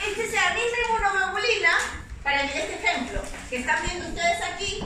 esta es la misma inmunoglobulina, para este ejemplo, que están viendo ustedes aquí.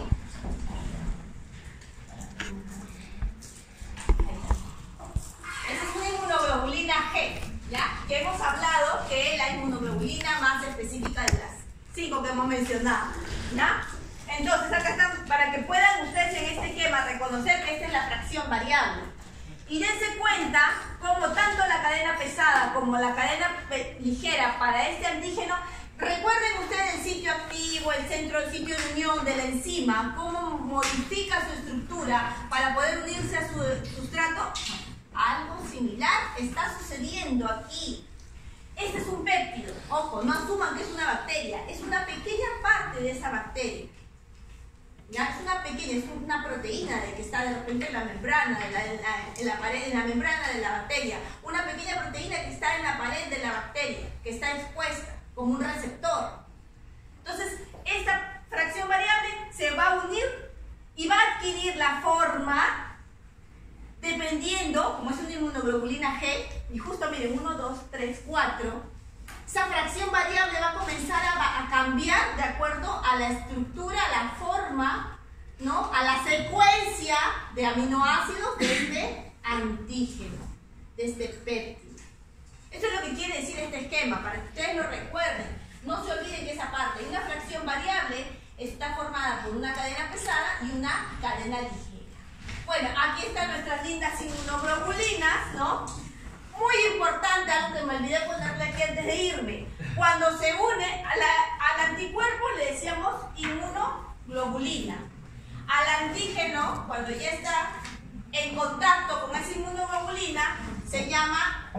Esta es una inmunoglobulina G, ¿ya? Que hemos hablado que es la inmunoglobulina más específica de las 5 que hemos mencionado, ¿ya? Entonces, acá están, para que puedan ustedes en este esquema reconocer que esta es la fracción variable. Y dense cuenta como tanto la cadena pesada como la cadena ligera para este antígeno, recuerden ustedes el sitio activo, el sitio de unión de la enzima, cómo modifica su estructura para poder unirse a su sustrato. Algo similar está sucediendo aquí. Este es un péptido. Ojo, no asuman que es una bacteria, es una pequeña parte de esa bacteria. ¿Ya? Es una proteína de que está de repente en la membrana, en la pared, en la membrana de la bacteria. Una pequeña proteína que está en la pared de la bacteria, que está expuesta como un receptor. Entonces, esta fracción variable se va a unir y va a adquirir la forma dependiendo, como es una inmunoglobulina G, y justo miren, 1, 2, 3, 4, esa fracción variable va a comenzar a cambiar de acuerdo a la estructura, a la forma, ¿no? A la secuencia de aminoácidos de este antígeno, de este péptido. Eso es lo que quiere decir este esquema, para que ustedes lo recuerden. No se olviden que esa parte, una fracción variable, está formada por una cadena pesada y una cadena ligera. Bueno, aquí están nuestras lindas inmunoglobulinas, ¿no? Muy importante, algo que me olvidé ponerle aquí antes de irme. Cuando se une al anticuerpo le decíamos inmunoglobulina. Al antígeno, cuando ya está en contacto con esa inmunoglobulina, se llama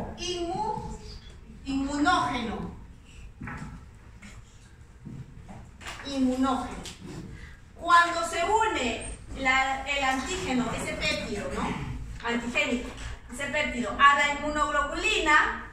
inmunógeno. Inmunógeno. Cuando se une el antígeno, ese péptido, ¿no? Antigénico, ese péptido a la inmunoglobulina,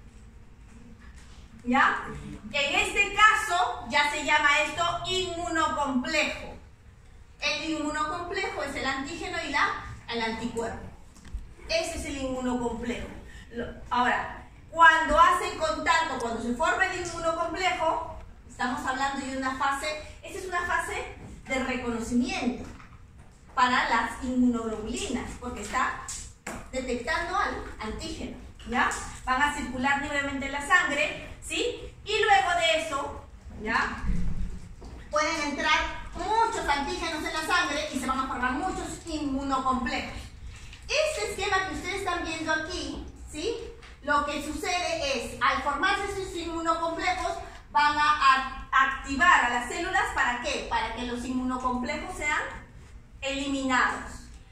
¿ya? En este caso ya se llama esto inmunocomplejo. El inmunocomplejo es el antígeno y el anticuerpo. Ese es el inmunocomplejo. Ahora, cuando hacen contacto, cuando se forma el inmunocomplejo, estamos hablando de una fase, esta es una fase de reconocimiento para las inmunoglobulinas, porque está detectando al antígeno, ¿ya? Van a circular libremente en la sangre, ¿sí? Y luego de eso, ¿ya? Pueden entrar muchos antígenos en la sangre y se van a formar muchos inmunocomplejos. Este esquema que ustedes están viendo aquí, ¿sí? Lo que sucede es, al formarse estos inmunocomplejos, van a activar a las células, ¿para qué? Para que los inmunocomplejos sean eliminados.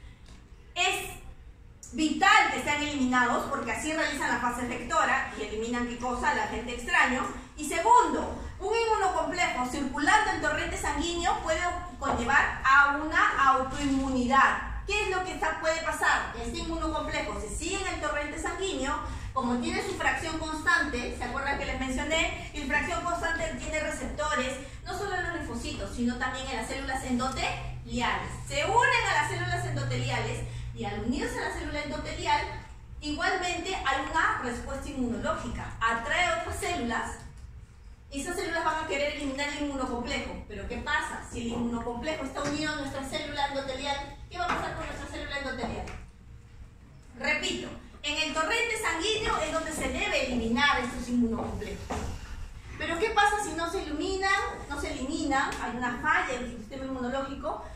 Es vital que sean eliminados porque así realizan la fase efectora y eliminan ¿qué cosa? Al agente extraño. Y segundo, un inmunocomplejo circulando en torrente sanguíneo puede conllevar a una autoinmunidad. ¿Qué es lo que puede pasar? Este inmunocomplejo se sigue en el torrente sanguíneo, como tiene su fracción constante, ¿se acuerdan que les mencioné? Y la fracción constante tiene receptores, no solo en los linfocitos, sino también en las células endoteliales. Se unen a las células endoteliales y al unirse a la célula endotelial, igualmente hay una respuesta inmunológica. Atrae a otras células y esas células van a querer eliminar el inmunocomplejo. Pero ¿qué pasa? Si el inmunocomplejo está unido a nuestra célula endotelial, ¿qué va a pasar con nuestra célula endotelial? Repito, en el torrente sanguíneo es donde se debe eliminar estos inmunocomplejos. Pero ¿qué pasa si no se eliminan? Hay una falla en el sistema inmunológico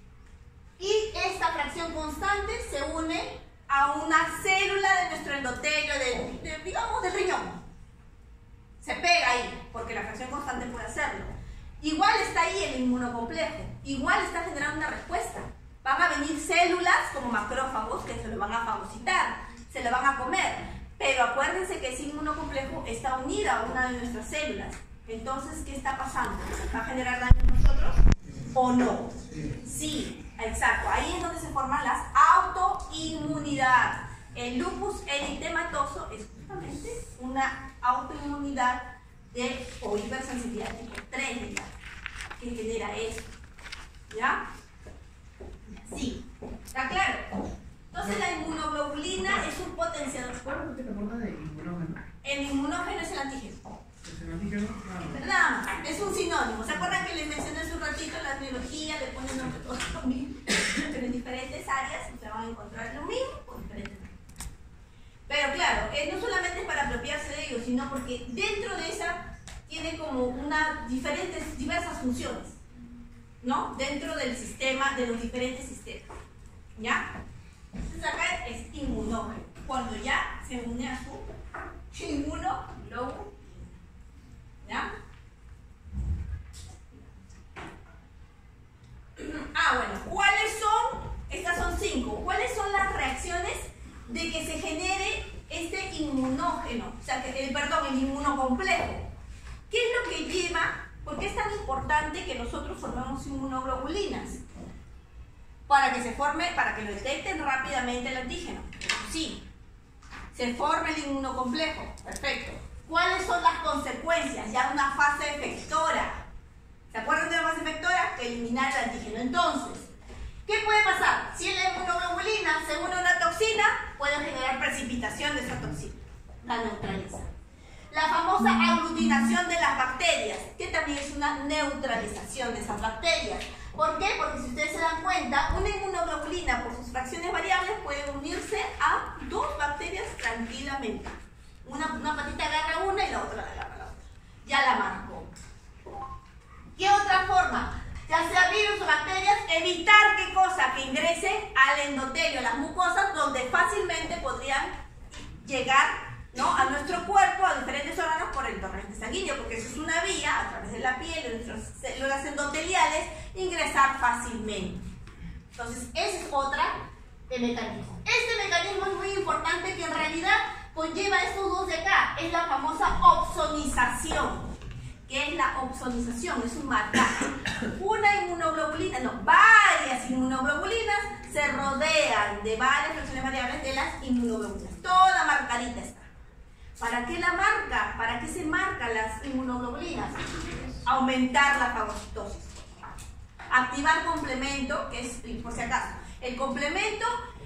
y esta fracción constante se une a una célula de nuestro endotelio, digamos del riñón. Se pega ahí, porque la fracción constante puede hacerlo. Igual está ahí el inmunocomplejo, igual está generando una respuesta. Van a venir células como macrófagos que se lo van a fagocitar, se lo van a comer. Pero acuérdense que ese inmunocomplejo está unido a una de nuestras células. Entonces, ¿qué está pasando? ¿Va a generar daño a nosotros o no? Sí, exacto. Ahí es donde se forman las autoinmunidades. El lupus eritematoso es justamente una autoinmunidad o hipersensitividad tipo 3, que genera eso. ¿Ya? Sí. ¿Está claro? Entonces la inmunoglobulina es un potenciador. ¿Cuál es lo que te acuerdas de inmunógeno? El inmunógeno es el antígeno. Nada más, es un sinónimo. ¿Se acuerdan que les mencioné hace un ratito en la biología? Le ponen nombre todo lo mismo, pero en diferentes áreas se van a encontrar lo mismo con diferentes nombres. Pero claro, no solamente es para apropiarse de ellos, sino porque dentro de esa tiene como diversas funciones, ¿no? Dentro del sistema, de los diferentes sistemas, ¿ya? Entonces acá es inmunógeno, cuando ya se une a su inmunoglobulina, ¿ya? Bueno, ¿cuáles son? Estas son 5. ¿Cuáles son las reacciones de que se genere este inmunógeno? O sea, el inmunocomplejo. ¿Qué es lo que lleva? ¿Por qué es tan importante que nosotros formemos inmunoglobulinas? Para que lo detecten rápidamente el antígeno. Sí, se forma el inmunocomplejo. Perfecto. ¿Cuáles son las consecuencias? Ya una fase efectora. ¿Se acuerdan de la fase efectora? Que eliminar el antígeno. Entonces, ¿qué puede pasar? Si la inmunoglobulina se une a una toxina, puede generar precipitación de esa toxina. La neutraliza. La famosa aglutinación de las bacterias, que también es una neutralización de esas bacterias. ¿Por qué? Porque si ustedes se dan cuenta, una inmunoglobulina por sus fracciones variables puede unirse a 2 bacterias tranquilamente. Una patita agarra una y la otra agarra la otra. Ya la marcó. ¿Qué otra forma? Ya sea virus o bacterias, evitar ¿qué cosa? Que ingrese al endotelio, las mucosas, donde fácilmente podrían llegar, ¿no?, a nuestro cuerpo, a diferentes órganos por el torrente sanguíneo, porque eso es una vía a través de la piel, de nuestras células endoteliales, ingresar fácilmente. Entonces, esa es otra mecanismo. Este mecanismo es muy importante, que en realidad conlleva estos dos de acá, es la famosa opsonización. ¿Qué es la opsonización? Es un marcaje. Varias inmunoglobulinas se rodean de varias fracciones variables de las inmunoglobulinas. Toda marcadita está. ¿Para qué la marca? ¿Para qué se marcan las inmunoglobulinas? Aumentar la fagocitosis. Activar complemento, que es, por si acaso, el complemento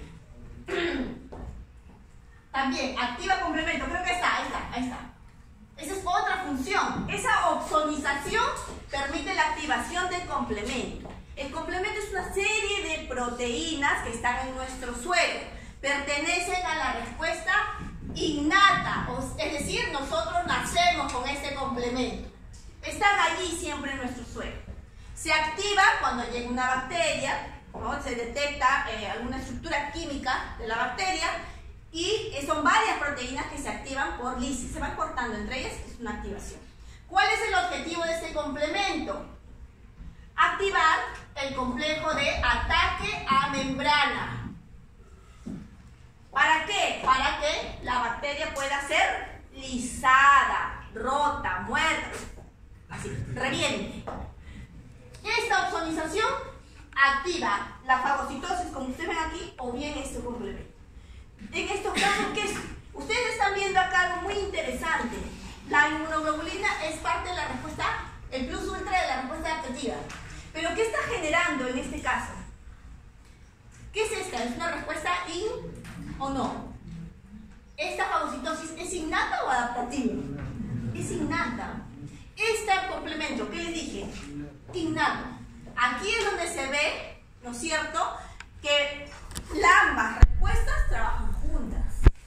también activa complemento. Creo que ahí está. Esa es otra función. Esa opsonización permite la activación del complemento. El complemento es una serie de proteínas que están en nuestro suelo. Pertenecen a la respuesta innata, es decir, nosotros nacemos con ese complemento. Están allí siempre en nuestro suelo. Se activa cuando llega una bacteria, ¿no? Se detecta alguna estructura química de la bacteria. Y son varias proteínas que se activan por lisis, se van cortando entre ellas, es una activación. ¿Cuál es el objetivo de este complemento? Activar el complejo de ataque a membrana. ¿Para qué? Para que la bacteria pueda ser lisada, rota, muerta, así, reviente. Esta opsonización activa la fagocitosis, como ustedes ven aquí, o bien este complemento. En estos casos, ¿qué es? Ustedes están viendo acá algo muy interesante. La inmunoglobulina es parte de la respuesta, el plus ultra de la respuesta adaptativa. Pero ¿qué está generando en este caso? ¿Qué es esta? ¿Es una respuesta o no? ¿Esta fagocitosis es innata o adaptativa? Es innata. Este complemento, ¿qué les dije? Innato. Aquí es donde se ve, ¿no es cierto?, que ambas respuestas trabajan juntas.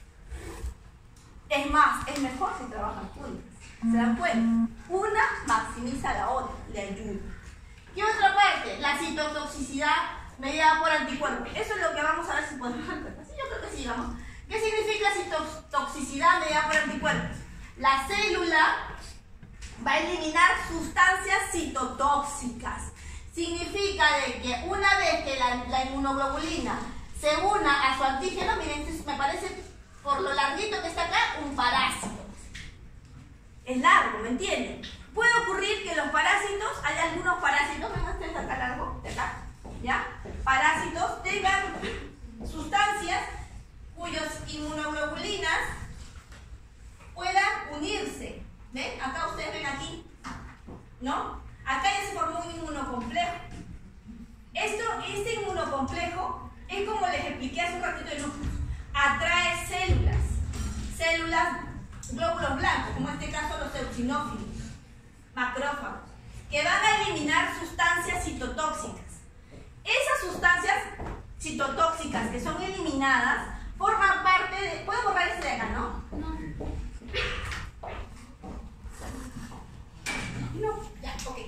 Es más, es mejor si trabajan juntas. ¿Se dan cuenta? Una maximiza a la otra, le ayuda. ¿Qué otra parte? La citotoxicidad mediada por anticuerpos. Eso es lo que vamos a ver si podemos ver. Sí, yo creo que sí, vamos. ¿Qué significa citotoxicidad mediada por anticuerpos? La célula va a eliminar sustancias citotóxicas. Significa de que una vez que la inmunoglobulina se una a su antígeno, miren, me parece por lo larguito que está acá, un parásito. Es largo, ¿me entienden? Puede ocurrir que los parásitos, hay algunos parásitos, ven ustedes acá largo, de acá, ¿ya? Parásitos tengan sustancias cuyas inmunoglobulinas puedan unirse. ¿Ven? Acá ustedes ven aquí, ¿no? Acá ya se formó un inmunocomplejo. Este inmunocomplejo es como les expliqué hace un ratito de lupus. Atrae células glóbulos blancos, como en este caso los eosinófilos, macrófagos, que van a eliminar sustancias citotóxicas. Esas sustancias citotóxicas que son eliminadas forman parte de... ¿Puedo borrar este de acá, no? No, ya, ok.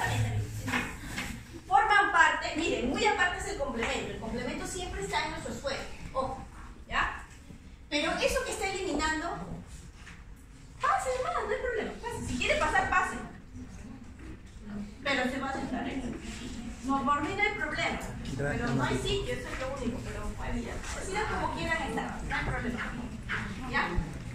Forman parte, miren, muy aparte es el complemento siempre está en nuestro suelo, ojo, ¿ya? Pero eso que está eliminando, pase, hermano, no hay problema, pase. Si quiere pasar, pase. Pero se va a sentar en... No, por mí no hay problema. Pero no hay sitio, eso es lo único. Pero bueno, ya. Decidan como quieran estar, no hay problema. ¿Ya?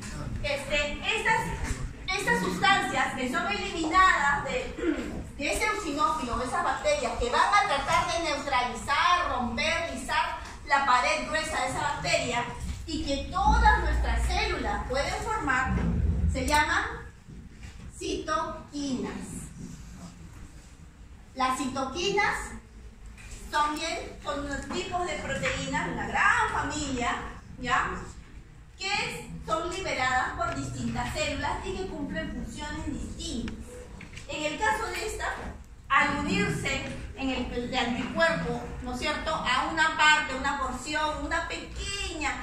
Estas sustancias que son eliminadas de ese eosinófilo, esas bacterias que van a tratar de neutralizar, romper, lisar la pared gruesa de esa bacteria y que todas nuestras células pueden formar, se llaman citoquinas. Las citoquinas son unos tipos de proteínas, una gran familia, ¿ya? Que son liberadas por distintas células y que cumplen funciones distintas. En el caso de esta, al unirse en el anticuerpo, ¿no es cierto?, a una parte, una porción, una pequeña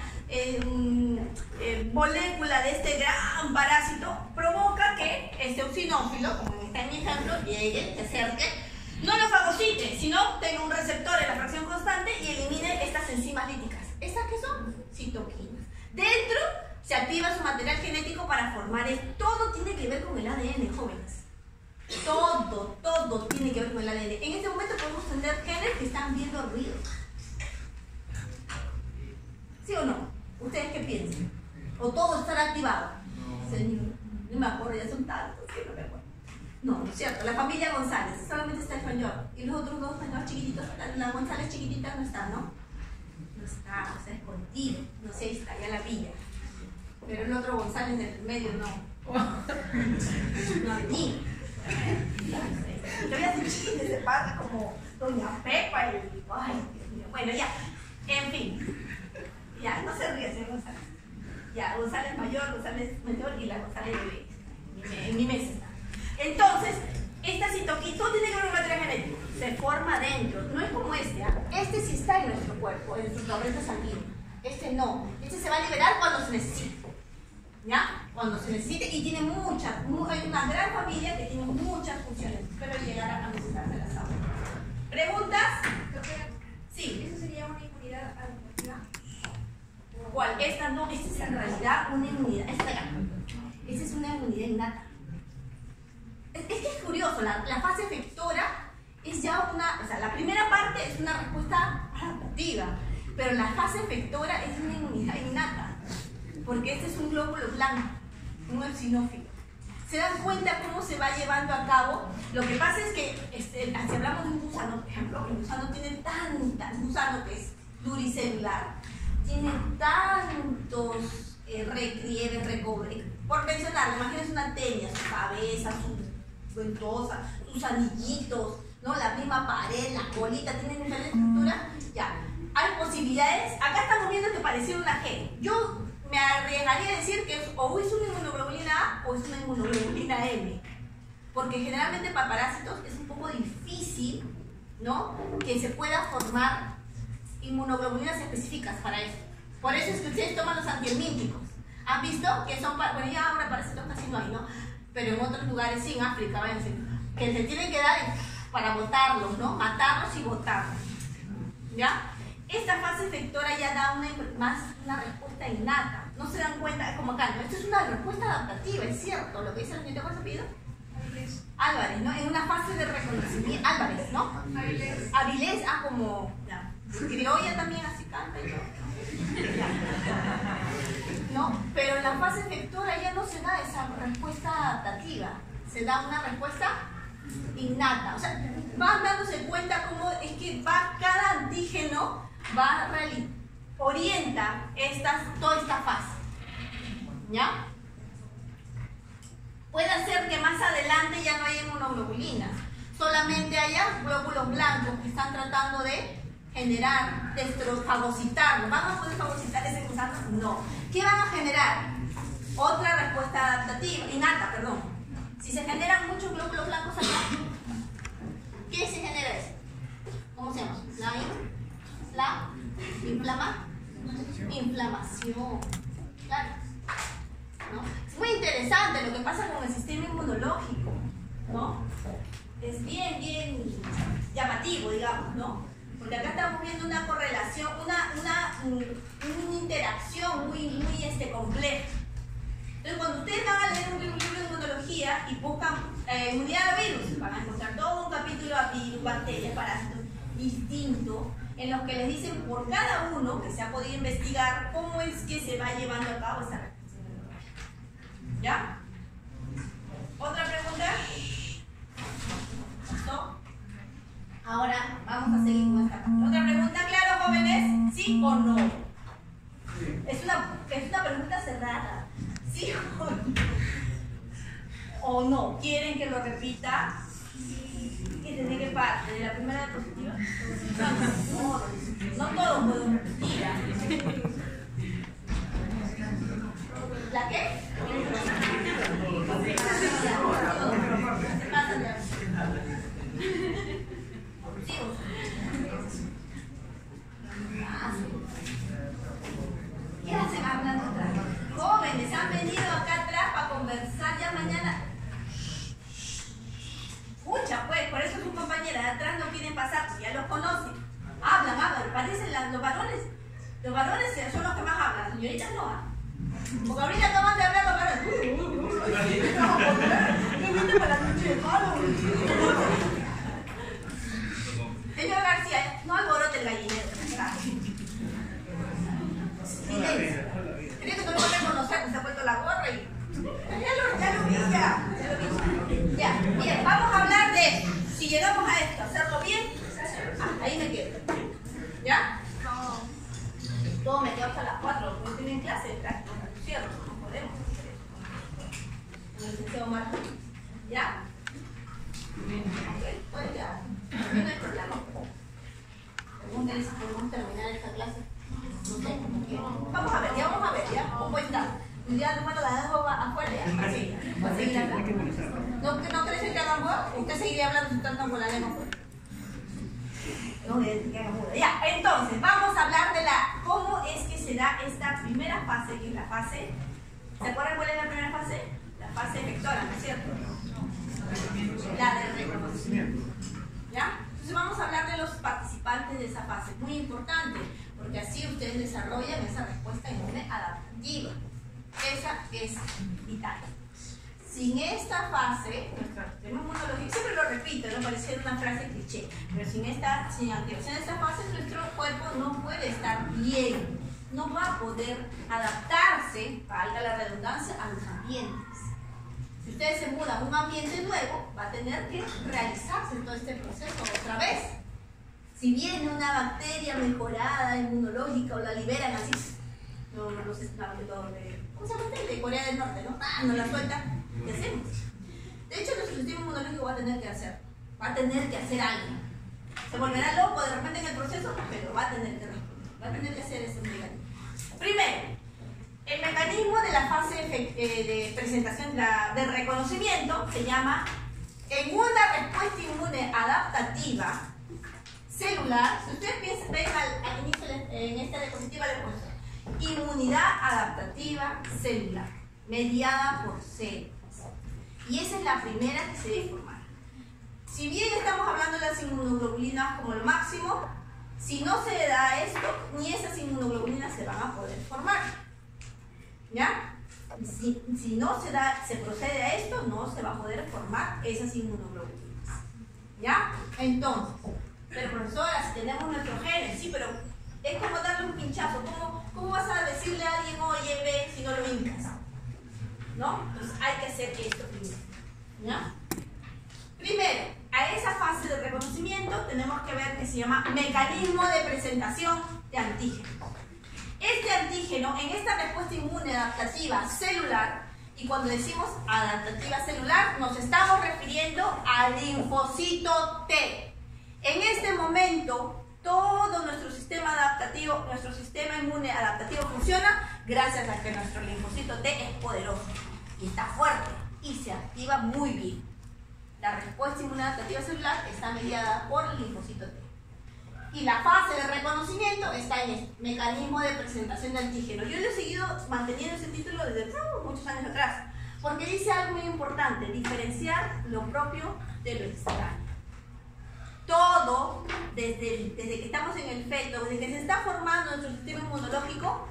molécula de este gran parásito, provoca que este eosinófilo, como está en mi ejemplo, llegue, se acerque, no lo fagocite, sino tenga un receptor en la fracción constante y elimine estas enzimas líticas. ¿Estas qué son? Citoquinas. Dentro se activa su material genético para formar todo tiene que ver con el ADN, jóvenes. Todo tiene que ver con el ADN. En este momento podemos tener genes que están viendo ruido. ¿Sí o no? ¿Ustedes qué piensan? ¿O todo estará activado? No. Señor, no me acuerdo, ya son tantos que no me acuerdo. No, no es cierto. La familia González, solamente está el Fayol. Y los otros dos chiquititos, la González chiquitita no está, ¿no? No está, o sea, escondido. No sé, está, ya la pilla. Pero el otro González del medio no. No, ni. Yo voy a hacer chistes de padre como Doña Pepa y... Ay, Dios mío. Bueno, ya. En fin. Ya, no se ríe, señor González. Ya, González mayor y la González bebé. En mi mesa está. Entonces, esta citoquina, todo tiene que ver con material genético. Se forma dentro. No es como este, ¿ah? Este sí está en nuestro cuerpo, en su torrente sanguíneo. Este no. Este se va a liberar cuando se necesite. ¿Ya? Cuando se necesite y tiene hay una gran familia que tiene muchas funciones. Espero llegar a necesitarse las aulas. ¿Preguntas? Sí. ¿Eso sería una inmunidad adaptativa? ¿Cuál? Esta no, esta es en realidad una inmunidad. Esta es una inmunidad innata. Es que es curioso, la fase efectora es ya una, o sea, la primera parte es una respuesta adaptativa, pero la fase efectora es una inmunidad innata. Porque este es un glóbulo blanco, un eosinófilo. ¿Se dan cuenta cómo se va llevando a cabo? Lo que pasa es que, si hablamos de un gusano, por ejemplo, el gusano tiene un gusano que es pluricelular, tiene tantos repliegues, recobres. Por mencionar, imagínense una tenia, su cabeza, su ventosa, sus anillitos, ¿no? La misma pared, la colita, tienen diferente estructura. Ya, hay posibilidades. Acá estamos viendo que pareciera una G. Yo me arriesgaría a decir que o es una inmunoglobulina A o es una inmunoglobulina M. Porque generalmente para parásitos es un poco difícil, ¿no?, que se pueda formar inmunoglobulinas específicas para eso. Por eso es que ustedes toman los antihelmínticos. ¿Han visto? Que son, bueno, ya ahora parásitos casi no hay, ¿no? Pero en otros lugares sí, en África, váyanse, que se tienen que dar para botarlos, ¿no? Matarlos y botarlos. ¿Ya? Esta fase efectora ya da una respuesta innata. No se dan cuenta, como acá, ¿no? Esto es una respuesta adaptativa, es cierto. Lo que dice el señor, ¿cuál se pide? Álvarez, ¿no? En una fase de reconocimiento. Álvarez, ¿no? Avilés, como... Ya. Criolla también así canta y todo. ¿No? Pero en la fase efectora ya no se da esa respuesta adaptativa. Se da una respuesta innata. O sea, van dándose cuenta cómo es que cada antígeno orienta toda esta fase. ¿Ya? Puede ser que más adelante ya no haya inmunoglobulinas, solamente haya glóbulos blancos que están tratando de generar, fagocitarlo. ¿Van a poder fagocitar ese gusano? No. ¿Qué van a generar? Otra respuesta respuesta adaptativa, innata, perdón. Si se generan muchos glóbulos blancos acá, ¿qué se genera eso? ¿Cómo se llama? La inflamación. Claro. ¿No? Es muy interesante lo que pasa con el sistema inmunológico, ¿no? Es bien llamativo, digamos, ¿no? Porque acá estamos viendo una correlación, una interacción muy compleja. Entonces, cuando ustedes van a leer un libro de inmunología y buscan inmunidad a virus, van a encontrar todo un capítulo a virus, bacterias, parásitos distinto, en los que les dicen por cada uno que se ha podido investigar cómo es que se va llevando a cabo esa reacción inmunológica. ¿Ya? ¿Otra pregunta? ¿Listo? Ahora vamos a seguir con esta parte. ¿Otra pregunta, claro, jóvenes? ¿Sí o no? Es una pregunta cerrada. ¿Sí o no? ¿Quieren que lo repita? ¿De qué parte? ¿De la primera diapositiva? No todos puedo repetir. ¿La qué? ¿Qué hacen hablando atrás? Jóvenes, han venido acá atrás para conversar ya mañana. Escucha, pues, por eso sus compañeras de atrás no quieren pasar, pues ya los conocen. Hablan, parecen los varones. Los varones son los que más hablan, las señoritas no. Porque ahorita acaban de hablar los varones. ¿Qué viste para la noche de Halloween? Señor García, no alborote el gallinero. Silencio. Creo que no lo voy a reconocer, que se ha puesto la gorra y... Ya lo vi. Ya, bien, vamos a hablar de, si llegamos a esto, hacerlo bien, ahí me quedo. ¿Ya? No. Todo me quedo hasta las 4, porque estoy en clase, cierro, no podemos hacer eso. Con el licenciado Marco. ¿Ya? Ok, puede quedar. No hay problema. Pregúntenle si podemos terminar esta clase. No sé. Vamos a ver, ya. ¿Cómo está? Ya número la dejo afuera, ya. Así. ¿Va a seguir acá? ¿No crees que hagan voz? ¿Usted seguiría hablando tanto con la lengua fuera? No, que hagan voz. Ya, entonces, vamos a hablar de cómo es que se da esta primera fase, que es la fase... ¿Se acuerdan cuál es la primera fase? La fase efectora, ¿no es cierto? La del reconocimiento. ¿Ya? Entonces vamos a hablar de los participantes de esa fase. Muy importante, porque así ustedes desarrollan esa respuesta inmune adaptativa. Esa es vital. Sin esta fase, nuestro sistema inmunológico, siempre lo repito, no pareciera una frase cliché, pero sin activación de esta fase, nuestro cuerpo no puede estar bien, no va a poder adaptarse, valga la redundancia, a los ambientes. Si ustedes se mudan a un ambiente nuevo, va a tener que realizarse todo este proceso otra vez. Si viene una bacteria mejorada, inmunológica, o la liberan así, no sé, ¿cómo se llama? De Corea del Norte, ¿no? Nos la sueltan. ¿Qué hacemos? De hecho, nuestro sistema inmunológico va a tener que hacer algo. Se volverá loco de repente en el proceso, pero va a tener que responder. Va a tener que hacer ese mecanismo. Primero, el mecanismo de la fase de presentación de reconocimiento se llama, en una respuesta inmune adaptativa celular. Si ustedes ven al inicio en esta diapositiva, le pongo inmunidad adaptativa celular, mediada por células. Y esa es la primera que se debe formar. Si bien estamos hablando de las inmunoglobulinas como lo máximo, si no se da esto, ni esas inmunoglobulinas se van a poder formar. ¿Ya? Si no se procede a esto, no se va a poder formar esas inmunoglobulinas. ¿Ya? Entonces, pero profesora, si tenemos nuestros genes, sí, pero es como darle un pinchazo. ¿Cómo vas a decirle a alguien, oye, ve, si no lo hincas? ¿No? Entonces hay que hacer esto primero. ¿Ya? Primero, a esa fase de reconocimiento tenemos que ver que se llama mecanismo de presentación de antígeno. Este antígeno, en esta respuesta inmune adaptativa celular, y cuando decimos adaptativa celular, nos estamos refiriendo al linfocito T. En este momento, todo nuestro sistema adaptativo, nuestro sistema inmune adaptativo funciona gracias a que nuestro linfocito T es poderoso. y está fuerte y se activa muy bien. La respuesta inmunológica celular está mediada por el linfocito T. Y la fase de reconocimiento está en el mecanismo de presentación de antígeno. Yo le he seguido manteniendo ese título desde muchos años atrás, porque dice algo muy importante: diferenciar lo propio de lo extraño. Todo, desde que estamos en el feto, desde que se está formando nuestro sistema inmunológico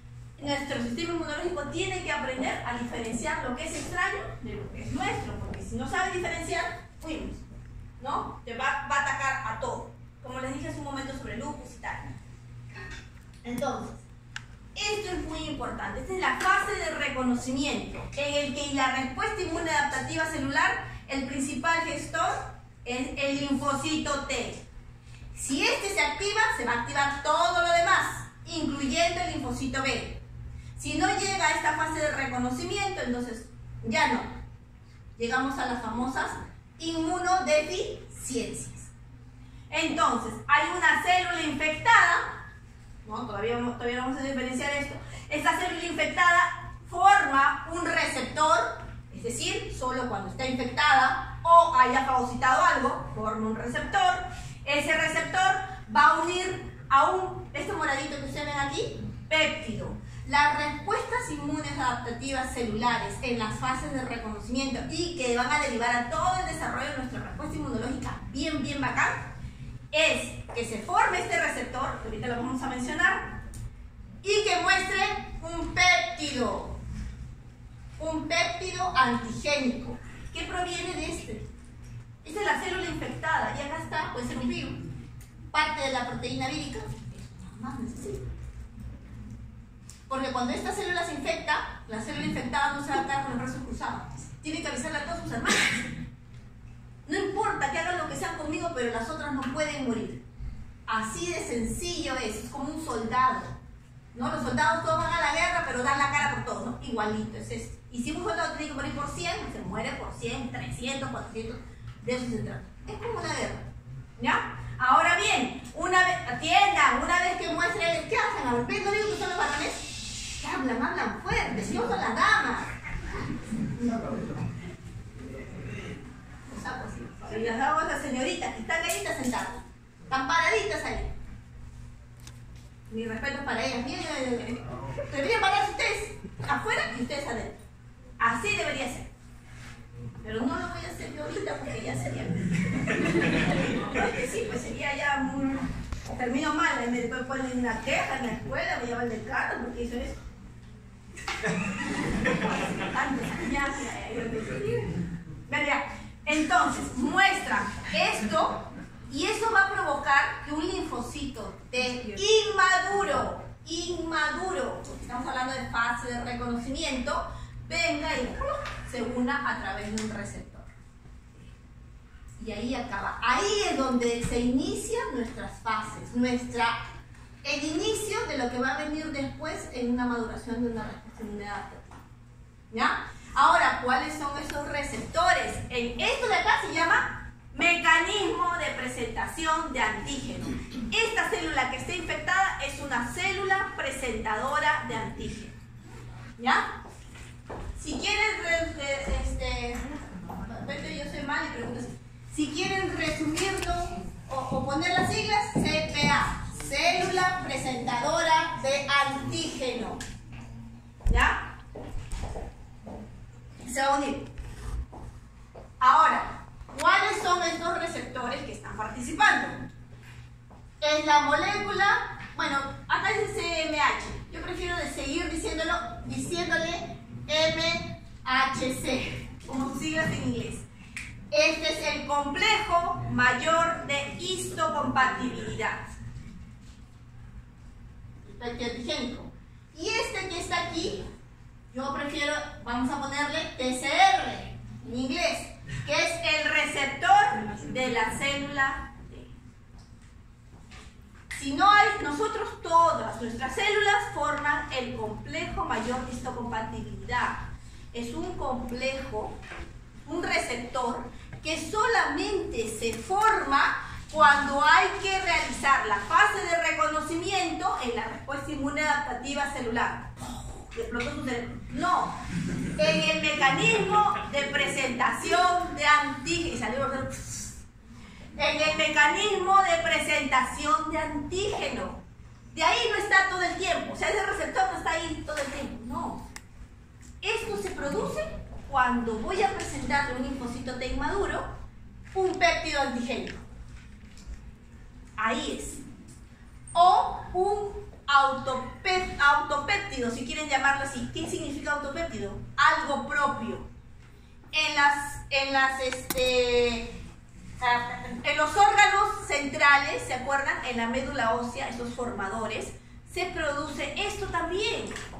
tiene que aprender a diferenciar lo que es extraño de lo que es nuestro, porque si no sabe diferenciar, fuimos, ¿no? Te va a atacar a todo, como les dije hace un momento sobre lupus y tal. Entonces, esto es muy importante. Esta es la fase de reconocimiento, en el que la respuesta inmune adaptativa celular, el principal gestor es el linfocito T. Si este se activa, se va a activar todo lo demás, incluyendo el linfocito B. Si no llega a esta fase de reconocimiento, entonces ya no. Llegamos a las famosas inmunodeficiencias. Entonces, hay una célula infectada, ¿no? Todavía no vamos a diferenciar esto. Esta célula infectada forma un receptor, es decir, solo cuando está infectada o haya fagocitado algo, forma un receptor. Ese receptor va a unir a este moradito que ustedes ven aquí, péptido. Las respuestas inmunes adaptativas celulares en las fases de reconocimiento y que van a derivar a todo el desarrollo de nuestra respuesta inmunológica bien bacán, es que se forme este receptor, que ahorita lo vamos a mencionar, y que muestre un péptido antigénico, que proviene de este. Esta es la célula infectada, y acá está, puede ser un virus, parte de la proteína vírica, eso nada más necesita. Porque cuando esta célula se infecta, la célula infectada no se va a quedar con el brazo cruzado. Tiene que avisarle a todos sus hermanos. No importa que hagan lo que sean conmigo, pero las otras no pueden morir. Así de sencillo es como un soldado, ¿no? Los soldados todos van a la guerra, pero dan la cara por todos, ¿no? Igualito es esto. Y si un soldado tiene que morir por 100, se muere por 100, 300, 400, de eso se trata. Es como una guerra, ¿ya? Ahora bien, una vez que muestre, ¿qué hacen? A ver, ¿no digo que son los varones? Hablan fuerte, si no son las damas. Y las damos a las señoritas que están ahí sentadas, están paraditas ahí. Mi respeto para ellas. Miren, deberían pararse ustedes afuera y ustedes adentro. Así debería ser. Pero no lo voy a hacer yo ahorita porque ya sería. Sí, pues sería ya muy. Termino mal, después ponen una queja en la escuela, me llevan del carro porque hizo eso. Entonces, muestra esto y eso va a provocar que un linfocito T inmaduro, porque estamos hablando de fase de reconocimiento, venga y se una a través de un receptor. Y ahí acaba. Ahí es donde se inician nuestras fases, el inicio de lo que va a venir después en una maduración de una respuesta inmune adaptativa. ¿Ya? Ahora, ¿cuáles son esos receptores? Esto de acá se llama mecanismo de presentación de antígeno. Esta célula que está infectada es una célula presentadora de antígeno. ¿Ya? Si quieren, yo soy mal y pregunto así. Si quieren resumirlo o poner las siglas, CPA, célula presentadora de antígeno. ¿Ya? Se va a unir. Ahora, ¿cuáles son estos receptores que están participando? Es la molécula, bueno, acá dice MH. Yo prefiero seguir diciéndole MHC, como sus siglas en inglés. Este es el complejo mayor de histocompatibilidad. Antigénico. Y este que está aquí, yo prefiero, vamos a ponerle TCR en inglés, que es el receptor de la célula T. Si no hay, nosotros todas nuestras células forman el complejo mayor de histocompatibilidad. Es un complejo, un receptor que solamente se forma cuando hay que realizar la fase de reconocimiento en la respuesta inmune adaptativa celular. Explotó su cerebro. No, en el mecanismo mecanismo de presentación de antígeno. En el mecanismo de presentación de antígeno. De ahí no está todo el tiempo. O sea, ese receptor no está ahí todo el tiempo. No. Esto se produce cuando voy a presentarle a un linfocito T inmaduro un péptido antigénico. Ahí es. O un autopéptido, si quieren llamarlo así. ¿Qué significa autopéptido? Algo propio. En los órganos centrales, ¿se acuerdan? En la médula ósea, esos formadores, se produce esto también.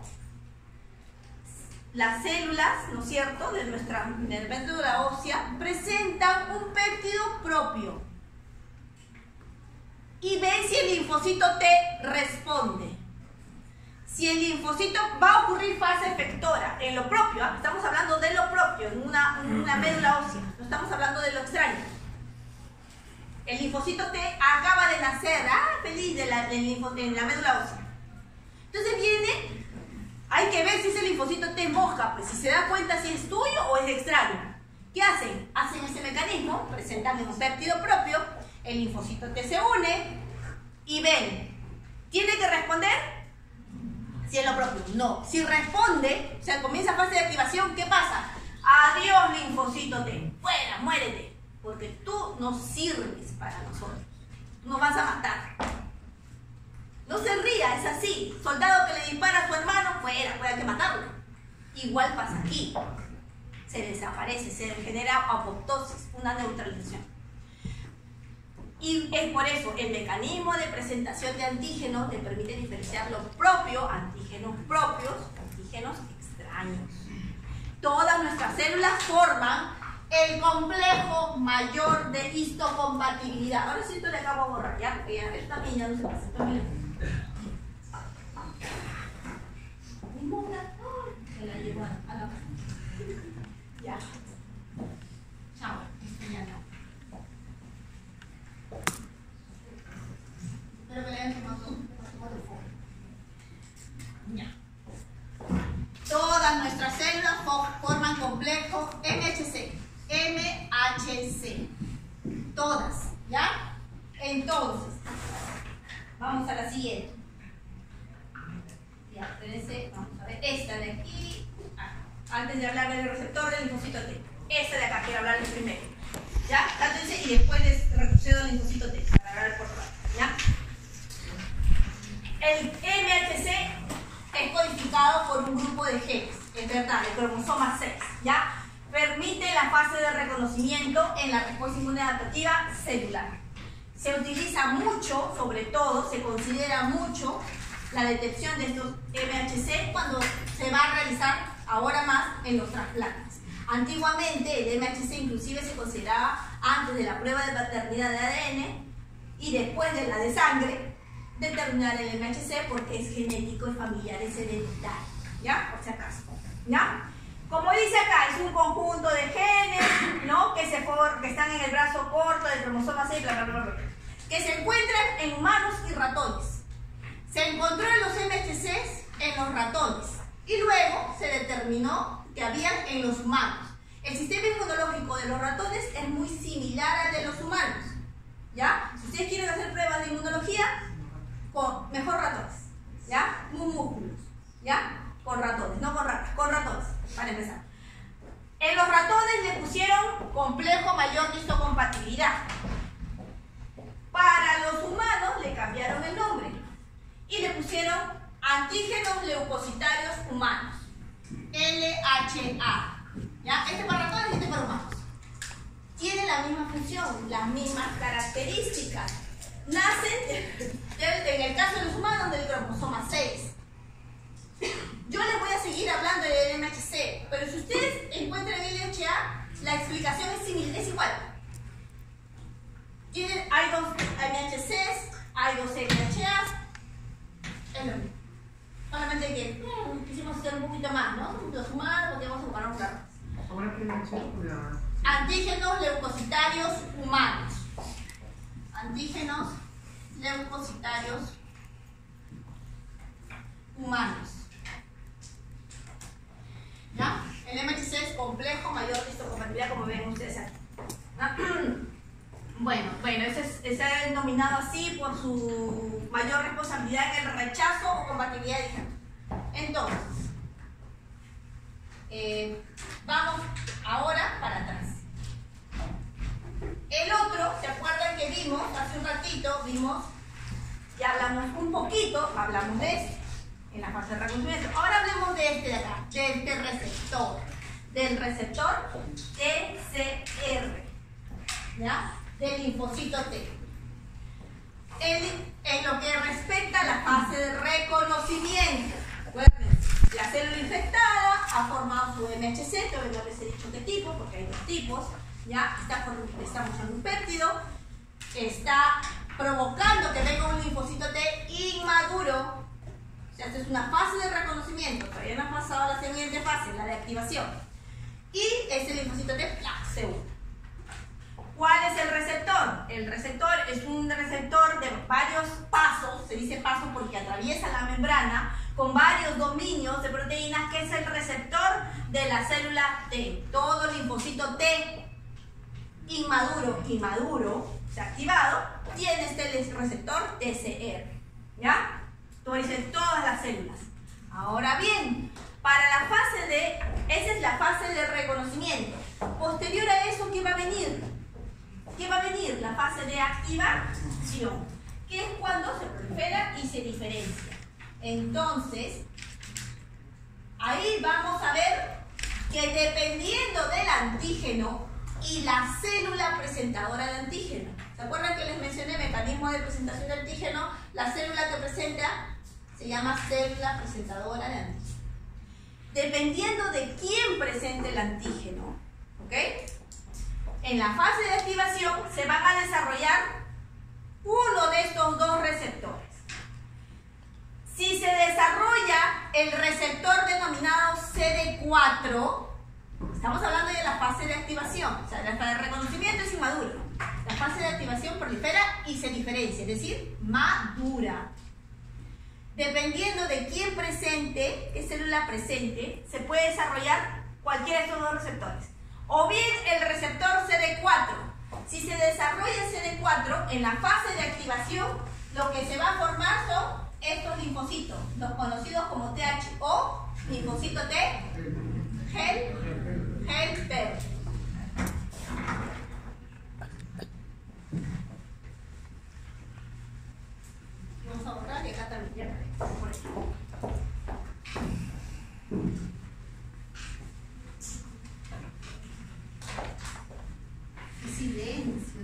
Las células, ¿no es cierto?, de nuestra médula ósea presentan un péptido propio. Y ven si el linfocito T responde. Si el linfocito va a ocurrir fase efectora en lo propio, ¿eh? Estamos hablando de lo propio, en una médula ósea, no estamos hablando de lo extraño. El linfocito T acaba de nacer, feliz en la médula ósea. Entonces viene, hay que ver si ese linfocito T moja, pues si se da cuenta si es tuyo o es extraño. ¿Qué hacen? Hacen ese mecanismo, presentan un péptido propio, el linfocito T se une y ven, ¿tiene que responder? Si es lo propio, no. Si responde, o sea, comienza fase de activación, ¿qué pasa? Adiós, linfocito T, fuera, muérete, porque tú no sirves para nosotros, tú nos vas a matar. No se ría, es así. Soldado que le dispara a su hermano, fuera, hay que matarlo. Igual pasa aquí, se desaparece, se genera apoptosis, una neutralización. Y es por eso el mecanismo de presentación de antígenos te permite diferenciar lo propio, antígenos propios, antígenos extraños. Todas nuestras células forman el complejo mayor de histocompatibilidad. Ahora sí, esto le acabo de borrar, ya, porque ya esta niña no se presentó bien. Se la llevo a la casa. Ya. Chao. Ya no. Espero que le hayan tomado foto. Ya. Todas nuestras células forman complejo MHC. MHC. Todas. ¿Ya? Entonces, vamos a la siguiente. Ya, espérense, vamos a ver. Esta de aquí. Antes de hablar del receptor del linfocito T. Esta de acá, quiero hablarles primero. ¿Ya? Cátense y después les retrocedo al linfocito T para hablar por favor. ¿Ya? El MHC es codificado por un grupo de genes, es verdad, el cromosoma 6, ¿ya? Permite la fase de reconocimiento en la respuesta inmunológica celular. Se utiliza mucho, sobre todo, se considera mucho la detección de estos MHC cuando se va a realizar ahora más en los trasplantes. Antiguamente el MHC inclusive se consideraba antes de la prueba de paternidad de ADN y después de la de sangre determinar el MHC porque es genético, es familiar, es hereditario, ¿ya? Por si acaso, ¿ya? Como dice acá, es un conjunto de genes, ¿no? Que están en el brazo corto del cromosoma 6, bla, bla, bla, bla, que se encuentran en humanos y ratones. Se encontró en los MHCs en los ratones y luego se determinó que habían en los humanos. El sistema inmunológico de los ratones es muy similar al de los humanos, ¿ya? Si ustedes quieren hacer pruebas de inmunología, mejor ratones, ¿ya? Músculos, ¿ya? Con ratones, no con ratas, con ratones, para empezar. En los ratones le pusieron complejo mayor de histocompatibilidad. Para los humanos le cambiaron el nombre y le pusieron antígenos leucocitarios humanos, LHA, ¿ya? Este para ratones y este para humanos. Tienen la misma función, las mismas características. Nacen, en el caso de los humanos, del cromosoma 6. Yo les voy a seguir hablando del MHC, pero si ustedes encuentran el LHA, la explicación es igual. Hay dos MHCs, hay dos LHAs, es lo mismo. Solamente que quisimos hacer un poquito más, ¿no? Los humanos, porque vamos a buscar un rato. Antígenos leucocitarios humanos. Antígenos leucocitarios humanos. ¿Ya? El MHC es inmunocomplejo mayor histocompatibilidad, como ven ustedes aquí. Bueno, ese es denominado así por su mayor responsabilidad en el rechazo o compatibilidad de género. Entonces, vamos ahora para atrás. El otro, ¿se acuerdan que vimos hace un ratito? Y hablamos un poquito, hablamos de este, en la fase de reconocimiento. Ahora hablemos de este de acá, de este receptor, del receptor TCR, ¿ya? Del linfocito T. En lo que respecta a la fase de reconocimiento, acuérdense, la célula infectada ha formado su MHC, todavía no les he dicho qué tipo, porque hay dos tipos, ¿ya? Está usando un péptido, está provocando que venga un linfocito T inmaduro. O sea, esta es una fase de reconocimiento, todavía no ha pasado a la siguiente fase, la de activación. Y ese linfocito T se une. ¿Cuál es el receptor? El receptor es un receptor de varios pasos, se dice paso porque atraviesa la membrana, con varios dominios de proteínas, que es el receptor de la célula T. Todo linfocito T inmaduro, o sea, activado, tiene este receptor TCR, ¿ya? Entonces, todas las células. Ahora bien, para la fase de, esa es la fase de reconocimiento. Posterior a eso, ¿qué va a venir? ¿Qué va a venir? La fase de activación, que es cuando se prolifera y se diferencia. Entonces, ahí vamos a ver que dependiendo del antígeno y la célula presentadora de antígeno, ¿se acuerdan que les mencioné el mecanismo de presentación de antígeno? La célula que presenta se llama célula presentadora de antígeno. Dependiendo de quién presente el antígeno, ¿ok? En la fase de activación se van a desarrollar uno de estos dos receptores. Si se desarrolla el receptor denominado CD4, estamos hablando de la fase de activación, o sea, la fase de reconocimiento es inmaduro. La fase de activación prolifera y se diferencia, es decir, madura. Dependiendo de quién presente, qué célula presente, se puede desarrollar cualquiera de estos dos receptores. O bien el receptor CD4. Si se desarrolla CD4 en la fase de activación, lo que se va a formar son estos linfocitos, los conocidos como THO, linfocito T, helper. Vamos a borrar y acá también. Por ejemplo. Silencio,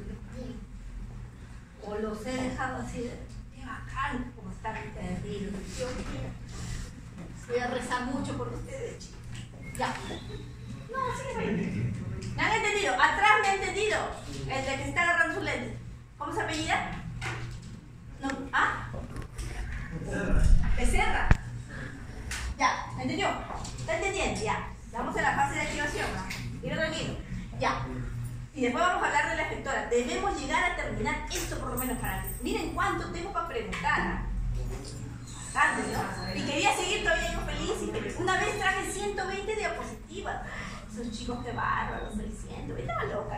o los he dejado así de qué bacán, como están terribles. Voy a rezar mucho por ustedes, chicos. Ya. No, sí, ¿me han entendido? Atrás me han entendido. El de que está agarrando su lente. ¿Cómo se apellida? No. ¿Ah? Becerra. Ya, ¿me entendió? ¿Está entendiendo? Ya. Vamos a la fase de activación. Mira, tranquilo. Ya. Y después vamos a hablar de la efectora. Debemos llegar a terminar esto por lo menos para antes. Miren cuánto tengo para preguntar. Bastante, ¿no? Y quería seguir todavía yo feliz. Una vez traje 120 diapositivas. Esos chicos que bárbaros, 600. Estaba loca.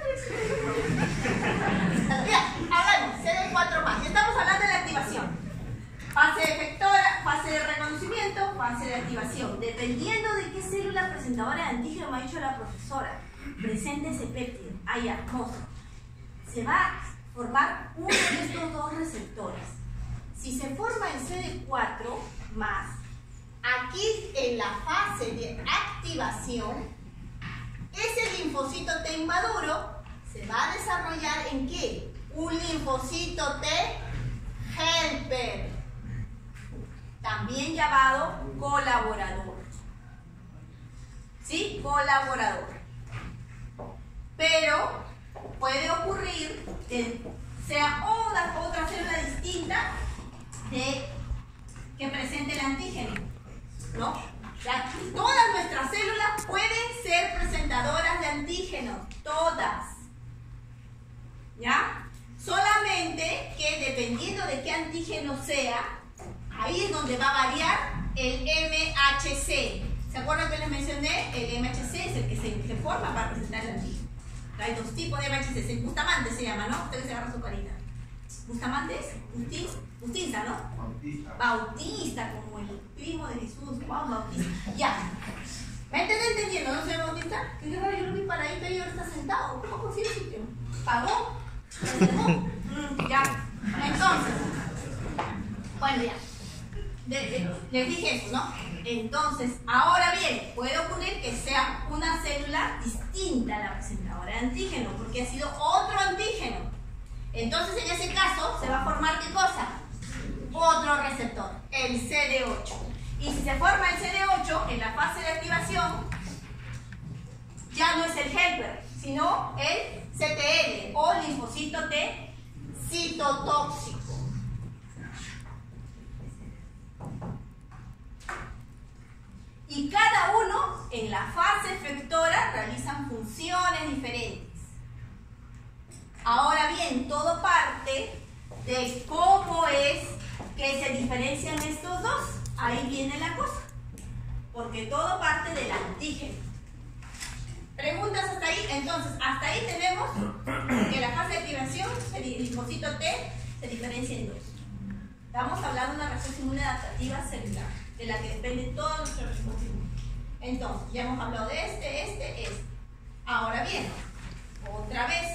Mira, hablamos. CD4 más. Ya estamos hablando de la activación. Fase de efectora, fase de reconocimiento, fase de activación. Dependiendo de qué célula presentadora de antígeno me ha dicho la profesora. Presente ese péptido, ahí hermoso. Se va a formar uno de estos dos receptores. Si se forma el CD4 más, aquí en la fase de activación, ese linfocito T inmaduro se va a desarrollar en ¿qué? Un linfocito T helper, también llamado colaborador. ¿Sí? Colaborador. Pero puede ocurrir que sea otra célula distinta que presente el antígeno, ¿no? O sea, todas nuestras células pueden ser presentadoras de antígenos, todas, ¿ya? Solamente que dependiendo de qué antígeno sea, ahí es donde va a variar el MHC. ¿Se acuerdan que les mencioné? El MHC es el que se forma para presentar el antígeno. Hay dos tipos de MHC, Bustamante se llama, ¿no? Ustedes se agarran su carita. ¿Bustamante es? Bautista, ¿no? Bautista, como el primo de Jesús, Juan Bautista. Ya. ¿Me están entendiendo? ¿No soy Bautista? Qué raro, yo lo vi paradito y ahora está sentado. ¿Cómo consigue el sitio? ¿Pagó? Ya. Entonces, bueno, ya. Les dije eso, ¿no? Entonces, ahora bien, puede ocurrir que sea una célula distinta a la presentadora de antígeno, porque ha sido otro antígeno. Entonces, en ese caso, se va a formar ¿qué cosa? Otro receptor, el CD8. Y si se forma el CD8, en la fase de activación, ya no es el helper, sino el CTL, o linfocito T citotóxico. Y cada uno en la fase efectora realizan funciones diferentes. Ahora bien, todo parte de cómo es que se diferencian estos dos. Ahí viene la cosa. Porque todo parte del antígeno. ¿Preguntas hasta ahí? Entonces, hasta ahí tenemos que la fase de activación, el linfocito T, se diferencia en dos. Estamos hablando de una reacción inmune adaptativa celular, de la que depende todo nuestro respuesta inmune. Entonces, ya hemos hablado de este. Ahora bien, otra vez.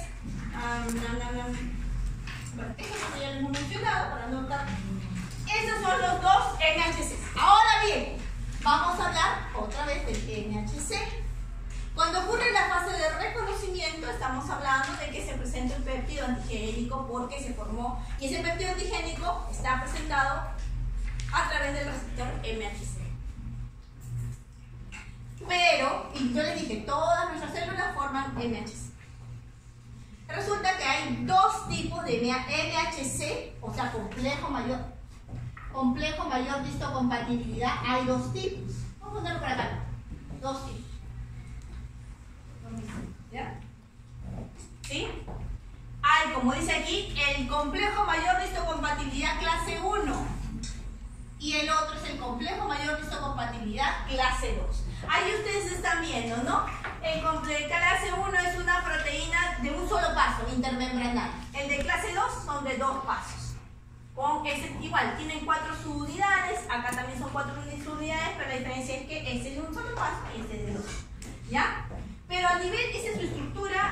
Bueno, esto ya lo hemos mencionado para anotar. Esos son los dos MHC. Ahora bien, vamos a hablar otra vez del MHC. Cuando ocurre la fase de reconocimiento, estamos hablando de que se presenta el péptido antigénico porque se formó, y ese péptido antigénico está presentado a través del receptor MHC. Pero, y yo les dije, todas nuestras células forman MHC. Resulta que hay dos tipos de MHC, o sea, complejo mayor histocompatibilidad. Hay dos tipos. Vamos a ponerlo por acá. Dos tipos. ¿Ya? ¿Sí? Hay, como dice aquí, el complejo mayor de histocompatibilidad clase 1 y el otro es el complejo mayor de histocompatibilidad clase 2. Ahí ustedes están viendo, ¿no? El clase 1 es una proteína de un solo paso, intermembranal. El de clase 2 son de dos pasos. Igual, tienen 4 subunidades, acá también son 4 subunidades, pero la diferencia es que este es de un solo paso y este es de dos. ¿Ya? Pero a nivel, esa es su estructura,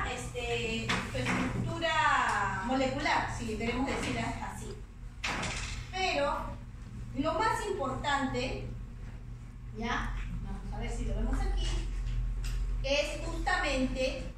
molecular, si queremos decir así. Pero lo más importante, ¿ya? Vamos a ver si lo vemos aquí, es justamente,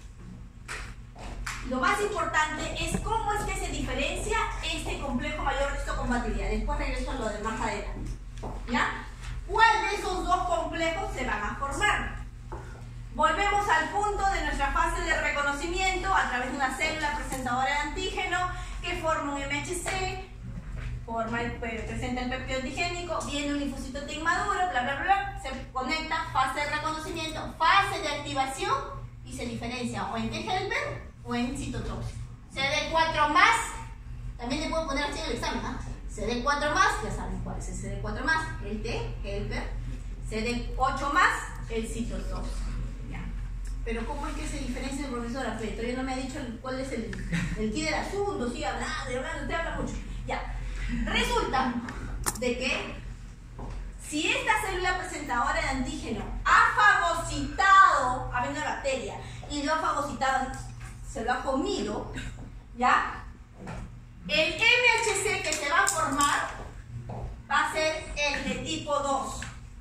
lo más importante es cómo es que se diferencia este complejo mayor de histocompatibilidad. Después regreso a lo de más adelante. ¿Ya? ¿Cuál de esos dos complejos se van a formar? Volvemos al punto de nuestra fase de reconocimiento a través de una célula presentadora de antígeno que forma un MHC, presenta el péptido antigénico, viene un linfocito T inmaduro, bla, bla, bla, se conecta, fase de reconocimiento, fase de activación y se diferencia o en T-helper o en citotóxico. CD4+, también le puedo poner así en el examen, ¿ah? CD4+, ya saben cuál es el CD4+, el T-helper, CD8+, el citotóxico. Pero ¿cómo es que se diferencia el profesor Alfredo? Todavía no me ha dicho cuál es el key del asunto, sigue hablando, usted habla mucho. Ya, resulta de que si esta célula presentadora de antígeno ha fagocitado, habiendo una bacteria, y lo ha fagocitado, se lo ha comido, ¿ya? El MHC que se va a formar va a ser el de tipo 2.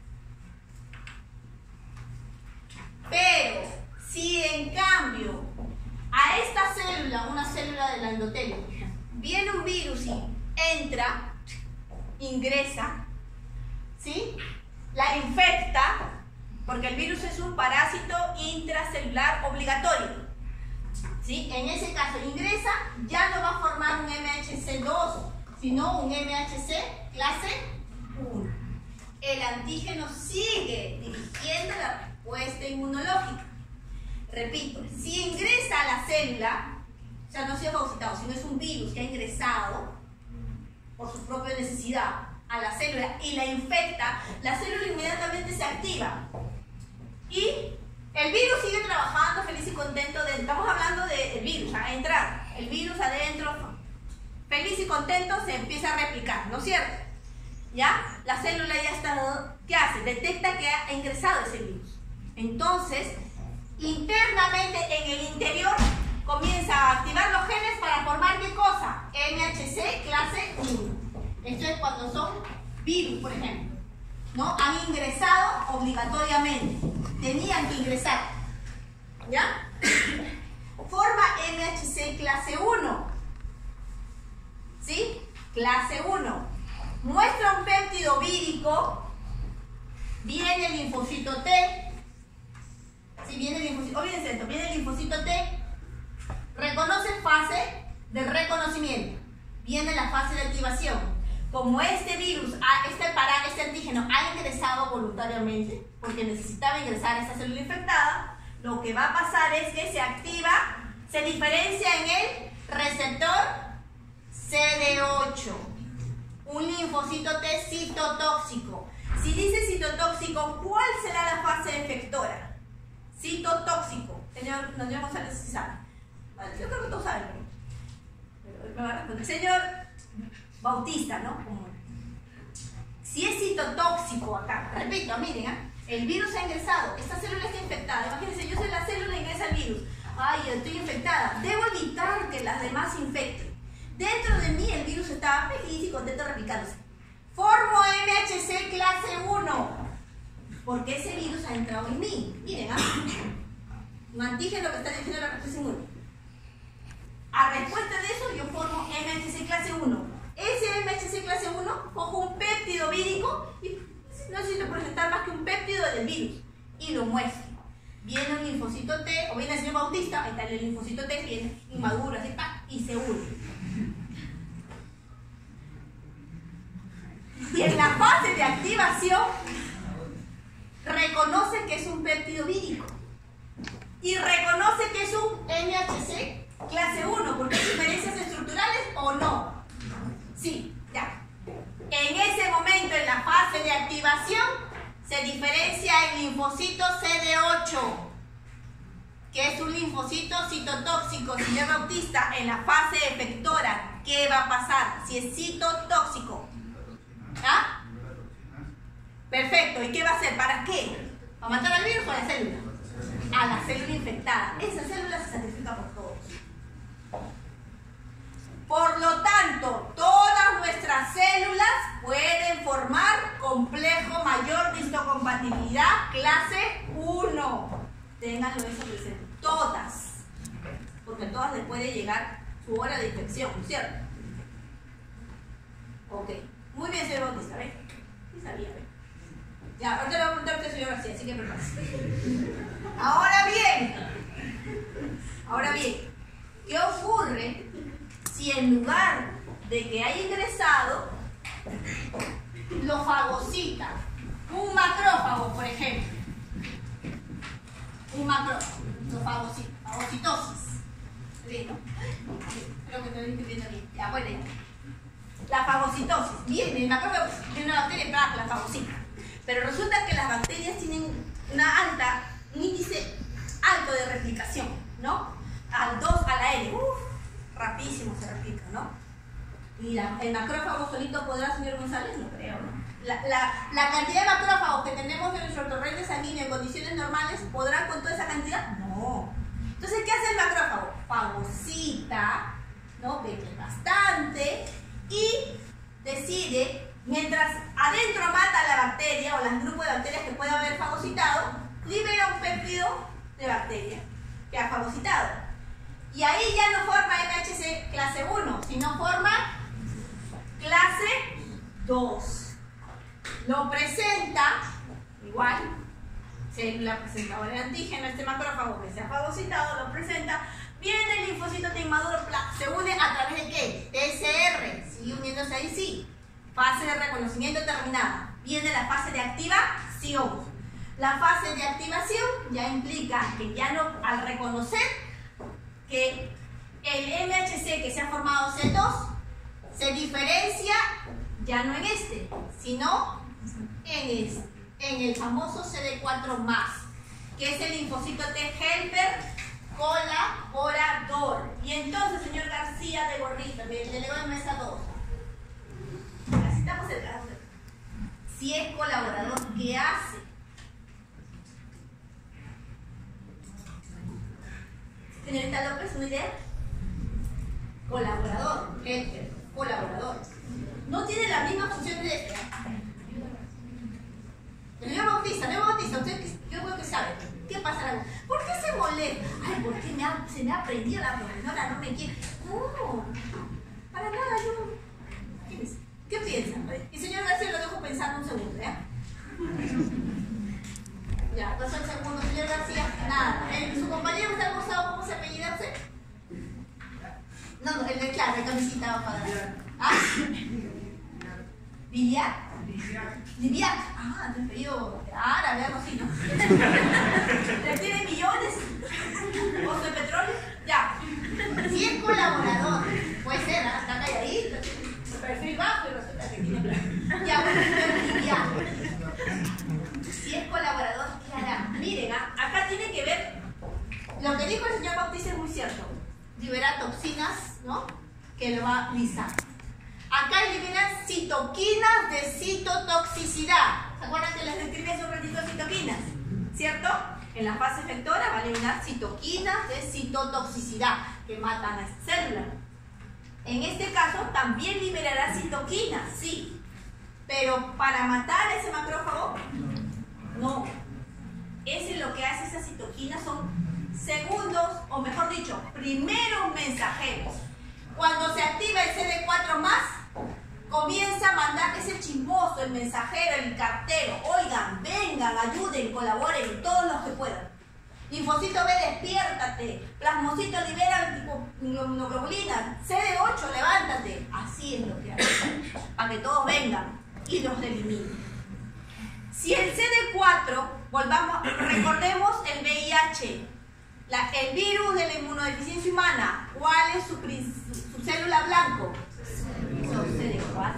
Pero si en cambio a esta célula, una célula del endotelio, viene un virus y entra, ingresa, ¿sí? La infecta, porque el virus es un parásito intracelular obligatorio, ¿sí? En ese caso ingresa, ya no va a formar un MHC2, sino un MHC clase 1. El antígeno sigue dirigiendo la respuesta inmunológica. Repito, si ingresa a la célula, o sea, no ha sido fagocitado, sino es un virus que ha ingresado por su propia necesidad a la célula y la infecta, la célula inmediatamente se activa y El virus sigue trabajando feliz y contento. Estamos hablando del virus, a entrar. El virus adentro, feliz y contento, se empieza a replicar, ¿no es cierto? ¿Ya? La célula ya está, ¿qué hace? Detecta que ha ingresado ese virus. Entonces, internamente en el interior comienza a activar los genes para formar ¿qué cosa? MHC clase 1. Esto es cuando son virus, por ejemplo, ¿no? Han ingresado obligatoriamente. Tenían que ingresar. ¿Ya? Forma MHC clase 1. ¿Sí? Clase 1. Muestra un péptido vírico. Viene el linfocito T. Si viene el linfocito, olvídense esto, viene el linfocito T. Reconoce fase de reconocimiento. Viene la fase de activación. Como este virus, este antígeno ha ingresado voluntariamente, porque necesitaba ingresar a esta célula infectada, lo que va a pasar es que se activa, se diferencia en el receptor CD8, un linfocito T citotóxico. Si dice citotóxico, ¿cuál será la fase efectora? Citotóxico. Señor González, ¿sí sabe? Bueno, yo creo que todos saben, pero me va a responder. Señor Bautista, ¿no? Si es citotóxico acá, repito, miren, ¿eh? El virus ha ingresado, esta célula está infectada. Imagínense, yo soy la célula y ingresa el virus. Ay, estoy infectada. Debo evitar que las demás se infecten. Dentro de mí el virus estaba feliz y contento replicándose. Formo MHC clase 1, porque ese virus ha entrado en mí. Miren, un antígeno que está dirigiendo la respuesta inmune. A respuesta de eso, yo formo MHC clase 1. Ese MHC clase 1, cojo un péptido vírico y no necesito presentar más que un péptido del virus y lo muestro. Viene un linfocito T, o viene el señor Bautista, ahí está el linfocito T, viene inmaduro, así, y se une. Y en la fase de activación, reconoce que es un péptido vírico y reconoce que es un MHC clase 1, porque hay diferencias estructurales o no. Sí, ya. En ese momento, en la fase de activación, se diferencia el linfocito CD8, que es un linfocito citotóxico. Señor Bautista, en la fase efectora, ¿qué va a pasar si es citotóxico? ¿Ah? Perfecto. ¿Y qué va a hacer? ¿Para qué? ¿Para matar al virus o a la célula? A la célula infectada. Esa célula se sacrifica por todos. Por lo tanto, todas nuestras células pueden formar complejo mayor de histocompatibilidad clase 1. Ténganlo eso presente. Todas. Porque a todas les puede llegar su hora de infección, ¿cierto? Ok. Muy bien, señor Bautista, ¿ves? Sí sabía, ¿ves? Ya, ahorita le voy a preguntar a usted, señor García, así que prepárese. Ahora bien, ¿qué ocurre si en lugar de que haya ingresado, lo fagocita? Un macrófago, por ejemplo. Un macrófago, lo fagocita, fagocitosis. ¿Listo? Creo que estoy entendiendo bien. Ya, bueno, ya. La fagocitosis. Bien, el macrófago tiene una bacteria que la fagocita. Pero resulta que las bacterias tienen un índice alto de replicación, ¿no? Al 2 a la N. Rapidísimo se replica, ¿no? Y el macrófago solito podrá, señor González, no creo, ¿no? La cantidad de macrófagos que tenemos en nuestro torrente sanguíneo en condiciones normales, ¿podrá con toda esa cantidad? No. Entonces, ¿qué hace el macrófago? Fagocita, ¿no? Ve que es bastante y decide, mientras adentro mata la bacteria o el grupo de bacterias que puede haber fagocitado, libera un péptido de bacteria que ha fagocitado. Y ahí ya no forma MHC clase 1, sino forma clase 2. Lo presenta, igual, célula presentadora de antígeno, este macrófago que se ha fagocitado, lo presenta, viene el linfocito T inmaduro, se une a través de ¿qué? TCR, sigue uniéndose ahí, sí. Fase de reconocimiento terminada. Viene la fase de activación. La fase de activación ya implica que ya no, al reconocer que el MHC que se ha formado C2 se diferencia ya no en este, sino en el famoso CD4+. que es el linfocito T helper colaborador. Y entonces, señor García de Gorrito, le leo en mesa 2. Necesitamos el caso. Si es colaborador, ¿qué hace? Señorita López, ¿una idea? Colaborador, helper, colaborador. No tiene la misma función de este. El señor Bautista, usted yo creo que sabe. ¿Qué pasará? ¿Por qué se molesta? Ay, ¿por qué se me ha prendido la profesora? No me quiere. No, para nada, yo. ¿Qué piensa? Y señor García lo dejo pensando un segundo, ¿ya? Ya, pasó el segundo, señor García. Nada. ¿Su compañero está almorzado? ¿Cómo se apellida usted? No, claro, el camisita va para. ¿Ah? ¿Liviac? Liviac. Ah, te apellido árabe, algo así, ¿no? ¿Le tiene millones? ¿Pozo de petróleo? Ya. Si es colaborador, puede ser, ¿ah? Está calladito, perfil bajo y resulta que tiene. Ya, bueno, es Liviac. Si es colaborador, ¿qué hará? Miren, acá tiene que ver. Lo que dijo el señor Bautista es muy cierto. Libera toxinas, ¿no? Que lo va a lisar. Acá eliminan citoquinas de citotoxicidad. ¿Se acuerdan que les describí hace un ratito citoquinas? ¿Cierto? En la fase efectora va a eliminar citoquinas de citotoxicidad que matan a esta célula. En este caso también liberará citoquinas, sí. Pero para matar a ese macrófago, no. Ese lo que hace esas citoquinas son segundos, o mejor dicho, primeros mensajeros. Cuando se activa el CD4+, comienza a mandar ese chismoso, el mensajero, el cartero. Oigan, vengan, ayuden, colaboren, todos los que puedan. Linfocito B, despiértate. Plasmocito libera inmunoglobulinas. CD8, levántate. Así es lo que hace. Para que todos vengan y los eliminen. Si el CD4, recordemos el VIH. El virus de la inmunodeficiencia humana, ¿cuál es su célula blanco? Son CD4.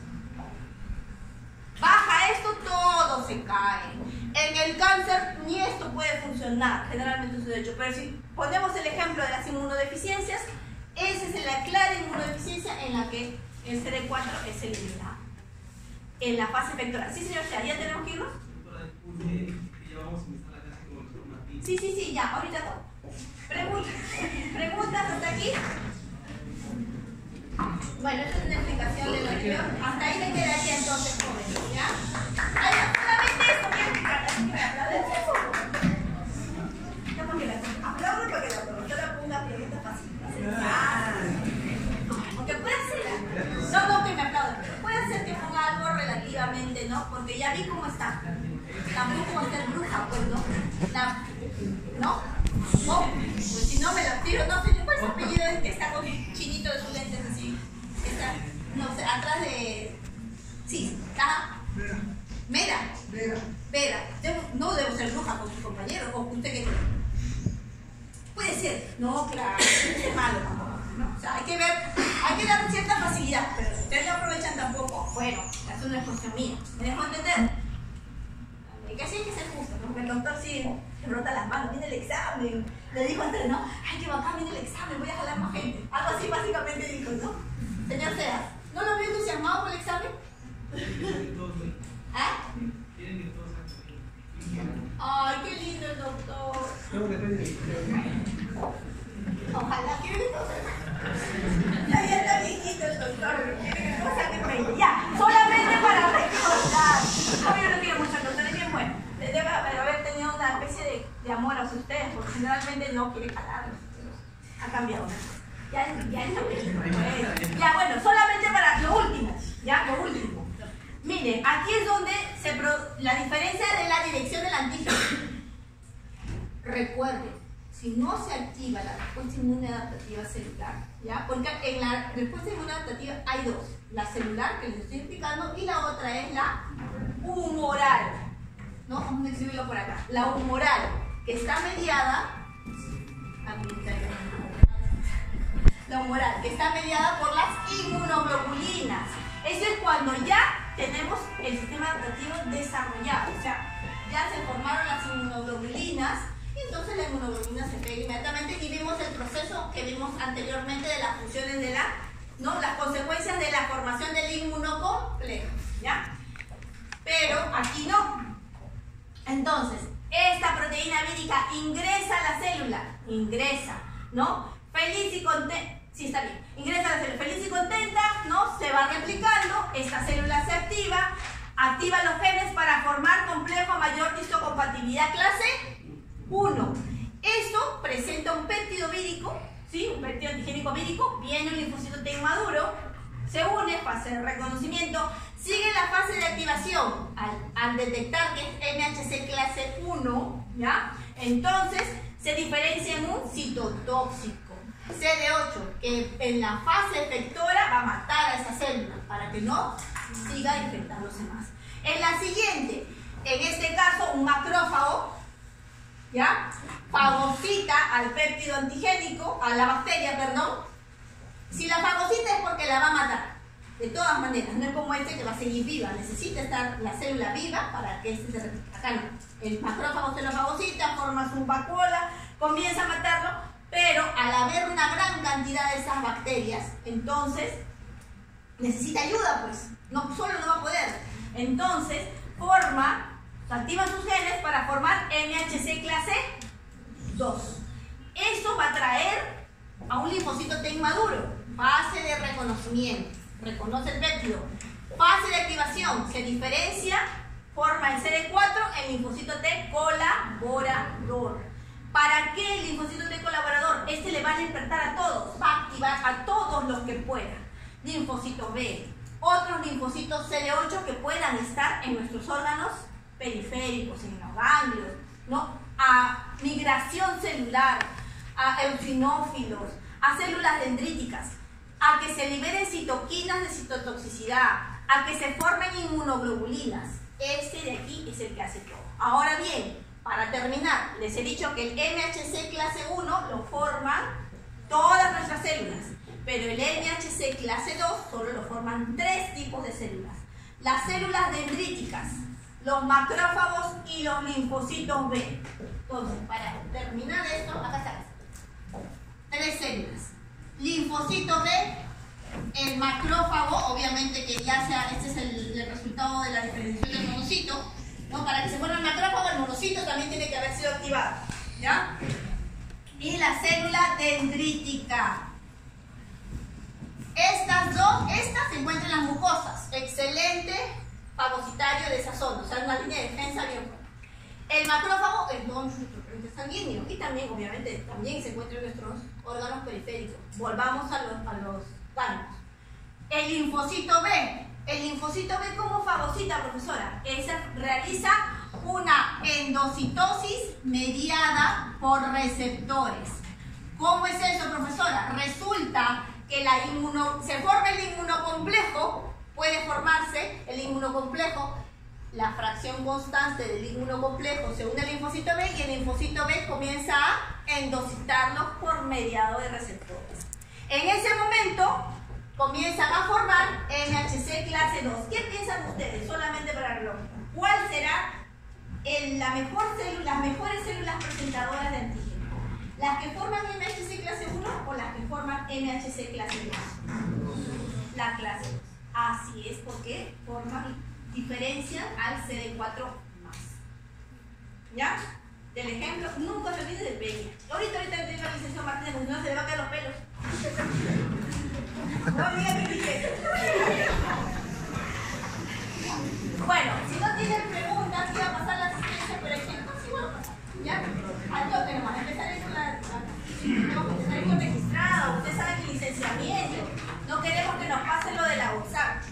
Baja esto, todo se cae. En el cáncer ni esto puede funcionar, generalmente sucede hecho. Pero si ponemos el ejemplo de las inmunodeficiencias, esa es la clara inmunodeficiencia en la que el CD4 es eliminado. En la fase efectora. Sí, señor, ¿ya tenemos que irnos? Sí, ya, ahorita todo. ¿Preguntas hasta aquí? Bueno, esta es una explicación de lo anterior. Hasta ahí le quedaría entonces, jóvenes, ¿ya? Ay, solamente esto voy a explicar, así que me aplauden. Aplauden para que la profesora ponga preguntas fáciles. Aunque puede ser. No, que me aplaudan. Puede ser que ponga algo relativamente, ¿no? Porque ya vi cómo está. Tampoco va a ser bruja, pues, ¿no? ¿No? Pues si no me lo tiro, no sé, ¿cuál es el apellido que está con el chinito de sus lentes así? Está, no sé, atrás de. Sí, ajá. Vera. No debo ser bruja con sus compañeros, o usted qué cree. Puede ser, no, claro, es malo tampoco, ¿no? O sea, hay que dar cierta facilidad, pero si ustedes no aprovechan tampoco, bueno, es una cuestión mía. ¿Me dejo entender? Que así hay que ser justo, ¿no? Porque el doctor sí se brota las manos, viene el examen. Le dijo antes, ¿no? Ay, que bacán, viene el examen, voy a jalar más gente. Algo así básicamente dijo, ¿no? Señor Seas, ¿no lo vio entusiasmado por el examen? ¿Ah? Ay, qué lindo el doctor. Ojalá que ya está viejito el doctor, quiere que cosa que me ya, solamente para recordar. Yo no quiero mucho al doctor, es bien bueno. Debe haber tenido una especie de amor hacia ustedes, porque generalmente no quiere calarlos. Ha cambiado. Ya está viejito. Ya, bueno, solamente para lo último. Ya, lo último. Miren, aquí es donde la diferencia de la dirección del antígeno. Recuerden. Si no se activa la respuesta inmune adaptativa celular, ¿ya? Porque en la respuesta inmune adaptativa hay dos, la celular, que les estoy explicando, y la otra es la humoral, ¿no? Vamos a escribirlo por acá. La humoral, que está mediada, por las inmunoglobulinas. Eso es cuando ya tenemos el sistema adaptativo desarrollado, o sea, ya se formaron las inmunoglobulinas y entonces la inmunoglobulina se pega inmediatamente y vimos el proceso que vimos anteriormente de las funciones de las consecuencias de la formación del inmunocomplejo, ¿ya? Pero aquí no. Entonces, esta proteína vírica ingresa a la célula, ¿no? Feliz y contenta, sí está bien, ingresa a la célula feliz y contenta, ¿no? Se va replicando, esta célula se activa los genes para formar complejo mayor histocompatibilidad clase 1. Esto presenta un péptido vírico, ¿sí? Un péptido antigénico vírico, viene un linfocito T inmaduro, se une, fase de reconocimiento, sigue la fase de activación al detectar que es MHC clase 1, ¿ya? Entonces se diferencia en un citotóxico CD8 que en la fase efectora va a matar a esa célula para que no siga infectándose más. En la siguiente, en este caso un macrófago, ¿ya? Fagocita al péptido antigénico, a la bacteria, perdón. Si la fagocita es porque la va a matar, de todas maneras, no es como este que va a seguir viva, necesita estar la célula viva para que este se replique. Acá no, el macrófago se lo fagocita, forma su vacuola, comienza a matarlo, pero al haber una gran cantidad de esas bacterias, entonces necesita ayuda, pues, no solo no va a poder. Entonces activa sus genes para formar MHC clase 2. Esto va a traer a un linfocito T inmaduro, fase de reconocimiento, reconoce el péptido, fase de activación, se diferencia, forma el CD4, el linfocito T colaborador. ¿Para qué el linfocito T colaborador? Este le va a despertar a todos, va a activar a todos los que pueda. Linfocito B, otros linfocitos CD8 que puedan estar en nuestros órganos periféricos, en los ganglios, ¿no? A migración celular, a eosinófilos, a células dendríticas, a que se liberen citoquinas de citotoxicidad, a que se formen inmunoglobulinas. Este de aquí es el que hace todo. Ahora bien, para terminar, les he dicho que el MHC clase 1 lo forman todas nuestras células, pero el MHC clase 2 solo lo forman 3 tipos de células. Las células dendríticas, los macrófagos y los linfocitos B. Entonces, para terminar esto, acá está. 3 células. Linfocito B, el macrófago, obviamente que ya sea, este es el resultado de la diferenciación del monocito, ¿no? Para que se forme el macrófago, el monocito también tiene que haber sido activado, ¿ya? Y la célula dendrítica. Estas se encuentran en las mucosas. Excelente fagocitario de esa zona, o sea, una línea de defensa bien fuerte. El macrófago es nuestro torrente sanguíneo y también, obviamente, también se encuentra en nuestros órganos periféricos. Volvamos a los ganglios. El linfocito B. El linfocito B, ¿cómo fagocita, profesora? Esa realiza una endocitosis mediada por receptores. ¿Cómo es eso, profesora? Resulta que se forma el inmunocomplejo, puede formarse el inmunocomplejo, la fracción constante del inmunocomplejo se une al linfocito B y el linfocito B comienza a endocitarlo por mediado de receptores. En ese momento comienzan a formar MHC clase 2. ¿Qué piensan ustedes? Solamente para verlo. ¿Cuál será las mejores células presentadoras de antígeno? ¿Las que forman MHC clase 1 o las que forman MHC clase 2? La clase 2. Así es, porque diferencian al CD4 más. ¿Ya? Del ejemplo, nunca se olvide del peña. Ahorita tengo la licenciación Martínez, porque no se le va a caer los pelos. No diga que dije. Bueno, si no tienen preguntas, iba a pasar la asistencia, pero hay gente sí va a pasar. ¿Ya? Al toque nomás, empezaré con registrado. Ustedes saben que licenciamiento. No queremos que nos pase lo de la WhatsApp.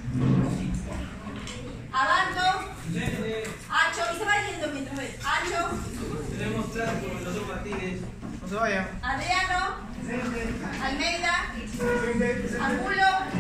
Avanzo. Hacho, y se va yendo mientras ves. Hacho. Tenemos clase con los dos Martínez. No se vayan. Adriano. Almeida. Angulo.